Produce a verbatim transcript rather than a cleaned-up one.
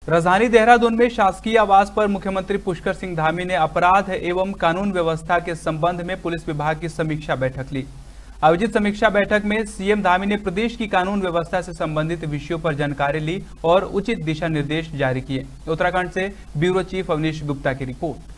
राजधानी देहरादून में शासकीय आवास पर मुख्यमंत्री पुष्कर सिंह धामी ने अपराध एवं कानून व्यवस्था के संबंध में पुलिस विभाग की समीक्षा बैठक ली। आयोजित समीक्षा बैठक में सीएम धामी ने प्रदेश की कानून व्यवस्था से संबंधित विषयों पर जानकारी ली और उचित दिशा निर्देश जारी किए। उत्तराखंड से ब्यूरो चीफ अवनीश गुप्ता की रिपोर्ट।